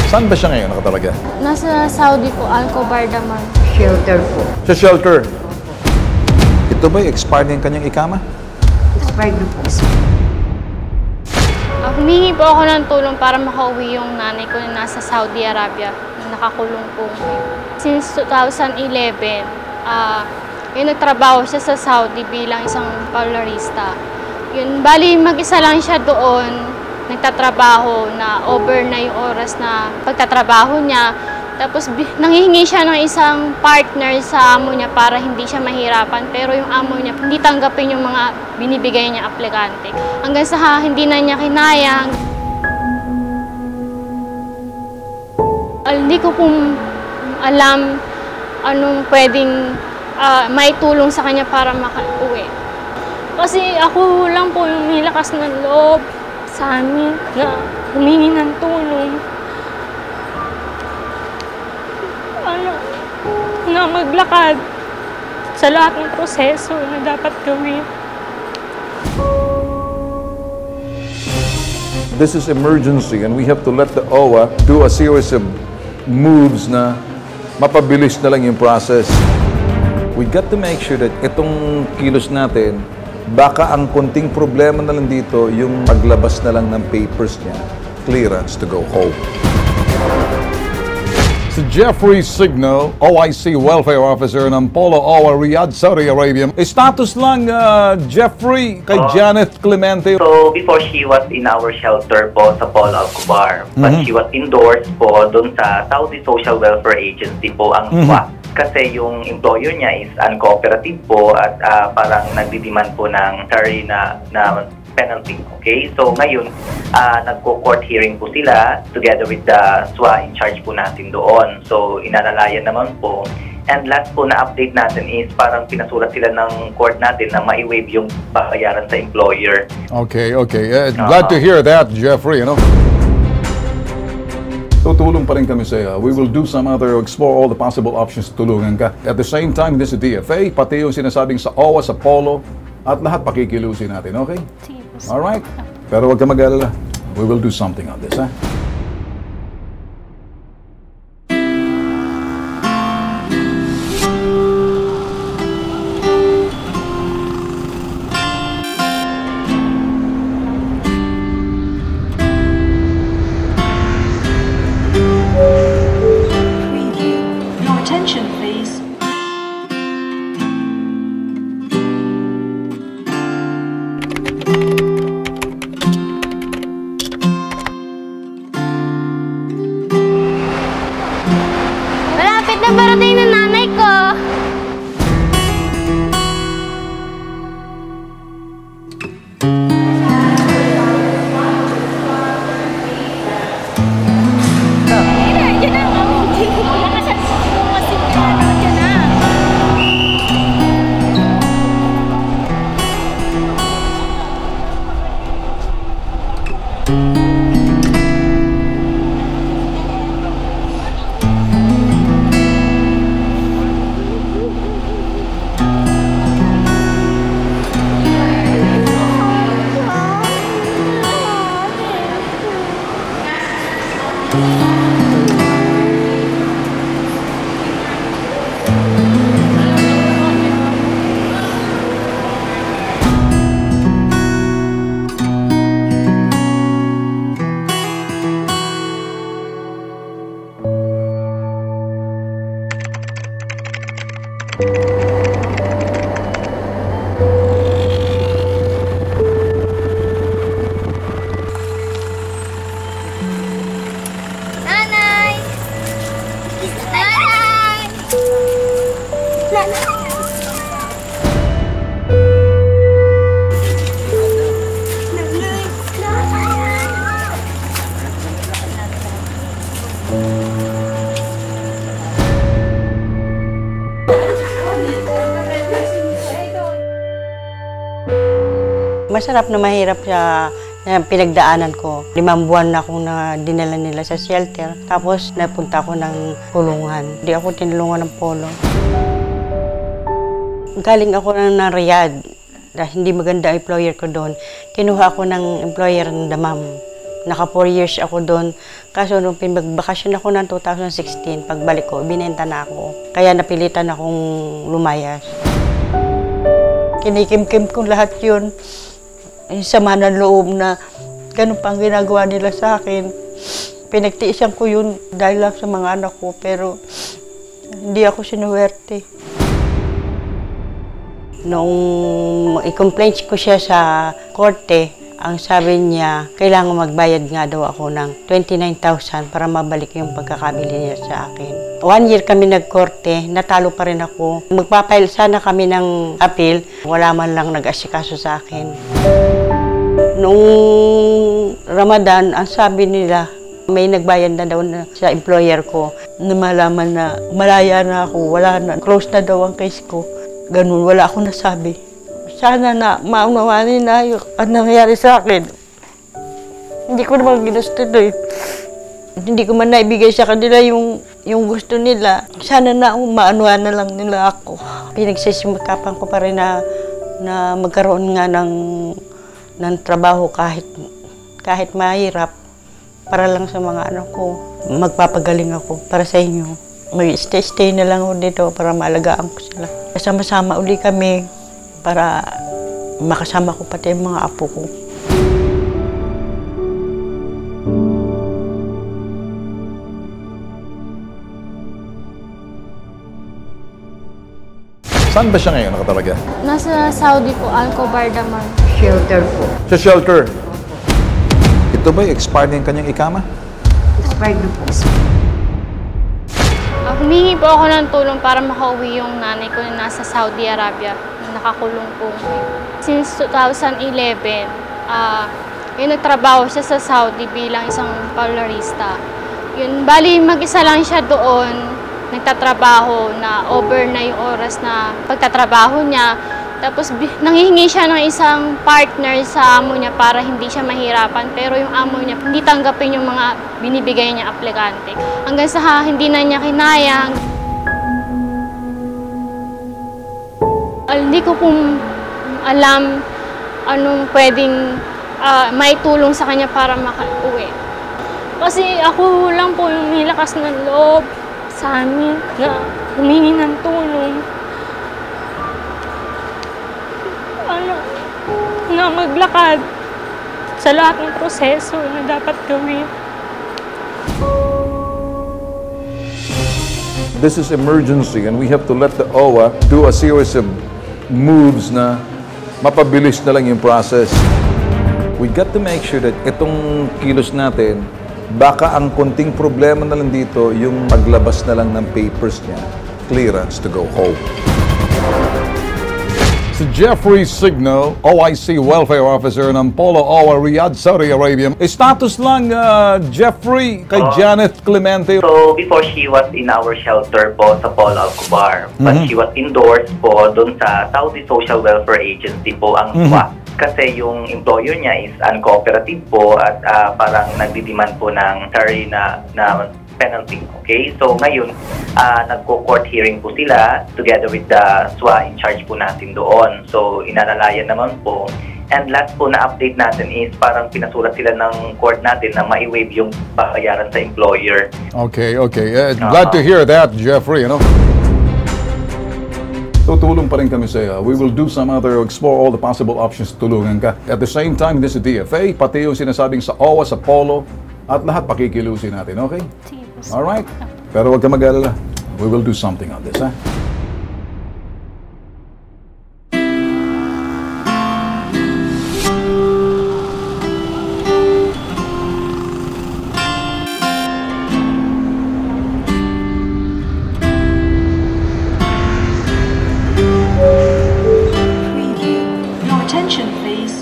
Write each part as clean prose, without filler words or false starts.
Saan ba siya ngayon nakatalaga? Nasa Saudi po, Al-Khobar Dammam. Shelter po. Sa shelter. Ito ba expired yung kanyang ikama? Expired na po. Humingi po ako ng tulong para makauwi yung nanay ko na nasa Saudi Arabia. Nakakulong po. Since 2011, nagtrabaho siya sa Saudi bilang isang colorista. Yun, bali mag-isa lang siya doon, nagtatrabaho na over na yung oras na pagtatrabaho niya. Tapos nanghihingi siya ng isang partner sa amo niya para hindi siya mahirapan. Pero yung amo niya, hindi tanggapin yung mga binibigay niya aplikante. Hanggang sa hindi na niya kinayang. Hindi ko kung alam anong pwedeng maitulong sa kanya para makauwi. Kasi ako lang po yung nilakas ng loob sa amin na humingi ng tulong. Na maglakad sa lahat ng proseso na dapat gawin. This is emergency and we have to let the OWA do a series of moves na mapabilis na lang yung process. We got to make sure that itong kilos natin, baka ang konting problema na lang dito, yung maglabas na lang ng papers niya, clearance to go home. Si Jeffrey Signo, OIC Welfare Officer ng Polo OWA Riyadh, Saudi Arabia. Status lang, Jeffrey, kay Janet Clemente. So, before she was in our shelter po sa Polo Al-Khobar. But she was indoors po doon sa Saudi Social Welfare Agency po ang SWA. Kasi yung employer niya is uncooperative po at parang nagdidemand po ng salary na penalty. Okay? So ngayon, nagko-court hearing po sila together with the SWA in charge po natin doon. So inalalayan naman po. And last po na update natin is parang pinasulat sila ng court natin na ma-waive yung bayaran sa employer. Okay, okay. Glad to hear that, Jeffrey, you know. Tutulong pa rin kami sa iyo. We will do some other, explore all the possible options tulungan ka. At the same time, this is DFA, pati yung sinasabing sa OWA, sa Polo, at lahat pakikilusin natin, okay? Alright? Pero huwag ka mag-alala. We will do something on this, ha? Parating na nanay ko. Masarap na mahirap siya pinagdaanan ko. 5 buwan na akong dinala nila sa shelter. Tapos napunta ako ng kulungan. Hindi ako tinulungan ng Polo. Galing ako ng Riyadh. Dahil hindi maganda ang employer ko doon. Kinuha ako ng employer ng Dammam Naka 4 years ako doon. Kaso nung pinagbakasyon ako ng 2016, pagbalik ko, binenta na ako. Kaya napilitan akong lumayas. Kinikim-kim ko lahat yun. Yung sama ng loob na ganun pang ginagawa nila sa akin. Pinagtiisan ko yun dahil lang sa mga anak ko, pero hindi ako sinuwerte. Nung i-complain ko siya sa korte, ang sabi niya, kailangan magbayad nga daw ako ng 29,000 para mabalik yung pagkakabili niya sa akin. 1 year kami nagkorte, natalo pa rin ako. Magpapail sana kami ng appeal, wala man lang nag-asikaso sa akin. Nung Ramadan, ang sabi nila, may nagbayad na daw na sa employer ko na malaman na malaya na ako, wala na, close na daw ang case ko. Ganun, wala akong nasabi. Sana na maunawanin na yung nangyari sa akin. Hindi ko naman ginusto doon. Hindi ko man naibigay sa kanila yung gusto nila. Sana na maanuhan na lang nila ako. Pinagsisimukapan ko pa rin na magkaroon nga ng trabaho kahit mahirap para lang sa mga anak ko. Magpapagaling ako para sa inyo. Mag-stay na lang ako dito para maalagaan ko sila. Sama-sama uli kami para makasama ko pati yung mga apo ko. Saan ba siya ngayon nakatalaga? Nasa Saudi po, Al-Khobar Daman. Shelter po. Sa shelter. Ito ba expired yung kanyang ikama? Expired na po. Humingi po ako ng tulong para makauwi yung nanay ko na nasa Saudi Arabia. Nakakulong po ngayon. Since 2011, nagtrabaho siya sa Saudi bilang isang parlorista. Yun, bali mag-isa lang siya doon, nagtatrabaho na over na yung oras na pagtatrabaho niya. Tapos nanghihingi siya ng isang partner sa amo niya para hindi siya mahirapan. Pero yung amo niya hindi tanggapin yung mga binibigay niya aplikante. Hanggang sa hindi na niya kinaya. Hindi ko kung alam anong pwedeng maitulong sa kanya para makauwi. Kasi ako lang po yung may lakas ng loob sa amin na humingi ng tulong. Na maglakad sa lahat ng proseso na dapat gawin. This is emergency and we have to let the OWA do a series of moves na mapabilis na lang yung process. We got to make sure that itong kilos natin, baka ang konting problema na lang dito, yung maglabas na lang ng papers niya, clearance to go home. Si Jeffrey Signo, OIC Welfare Officer ng Polo OWA Riyadh, Saudi Arabia. Status lang, Jeffrey, kay Janet Clemente. So, before she was in our shelter po sa Polo Al-Khobar. But she was indoors po doon sa Saudi Social Welfare Agency po ang SWA. Kasi yung employer niya is uncooperative po at parang nagdidemand po ng salary na penalty. Okay? So ngayon, nagko-court hearing po sila together with the SWA in charge po natin doon. So inalalayan naman po. And last po na update natin is parang pinasulat sila ng court natin na ma-waive yung bayaran sa employer. Okay. Glad to hear that, Jeffrey, you know. Tutulong pa rin kami sa iyo. We will do some other, explore all the possible options tulungan ka. At the same time, this is DFA, pati yung sinasabing sa OWA, sa Polo, at lahat pakikilusin natin, okay? Alright? Pero huwag ka mag-alala. We will do something on this, ha? Your attention, please.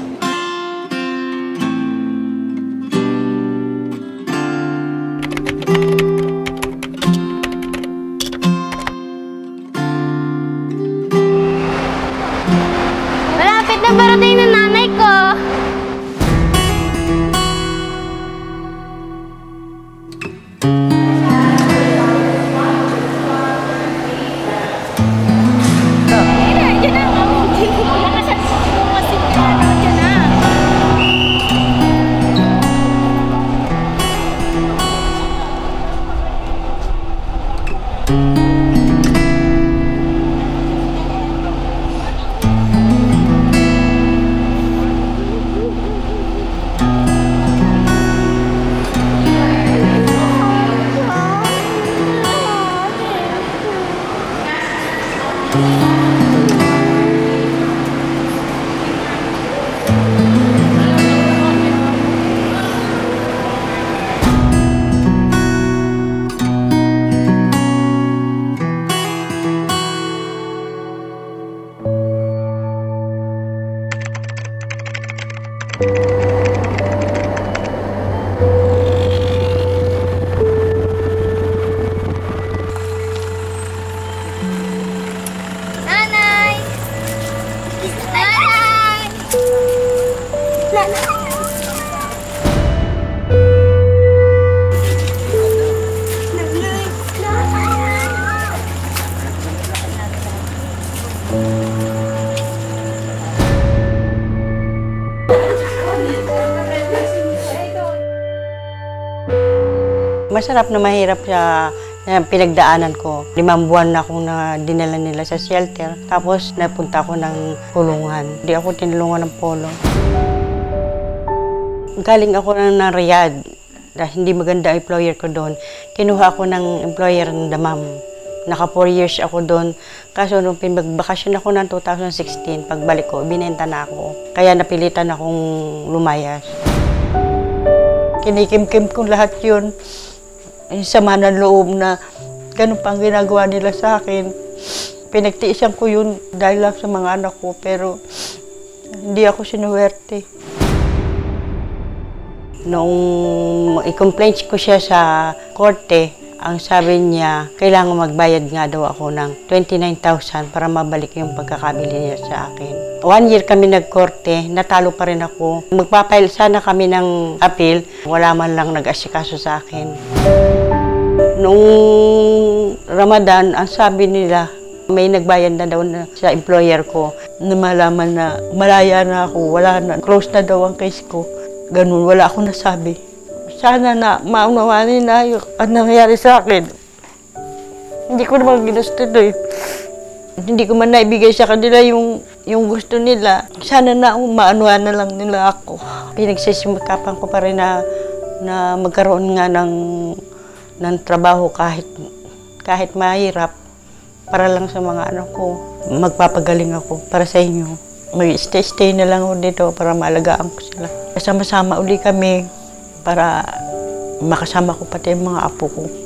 Masarap na mahirap sa pinagdaanan ko. 5 buwan na akong dinala nila sa shelter. Tapos napunta ako ng kulungan. Hindi ako tinulungan ng polo. Galing ako ng Riyadh. Dahil hindi maganda ang employer ko doon. Kinuha ako ng employer ng Damam. Naka 4 years ako doon. Kaso nung pinagbakasyon ako ng 2016, pagbalik ko, binenta na ako. Kaya napilitan akong lumayas. Kinikim-kim ko lahat yun. Yung sama ng loob na ganun pang ginagawa nila sa akin. Pinagtiisan ko yun dahil lang sa mga anak ko, pero hindi ako sinuwerte. Noong i-complain ko siya sa korte, ang sabi niya, kailangan magbayad nga daw ako ng 29,000 para mabalik yung pagkakabili niya sa akin. 1 year kami nagkorte, natalo pa rin ako. Magpapail sana kami ng appeal, wala man lang nag-asikaso sa akin. Noong Ramadan, ang sabi nila, may nagbayad na daw na sa employer ko na malaman na malaya na ako, wala na, close na daw ang case ko. Ganun, wala akong nasabi. Sana na maunawanin na yung nangyari sa akin. Hindi ko naman ginusto doon. Hindi ko man naibigay sa kanila yung gusto nila. Sana na maanuhan na lang nila ako. Pinagsisimakapan ko pa rin na magkaroon nga ng trabaho kahit mahirap para lang sa mga anak ko. Magpapagaling ako para sa inyo. Mag-stay na lang ako dito para maalagaan ko sila. Sama-sama uli kami para makasama ko pati yung mga apo ko.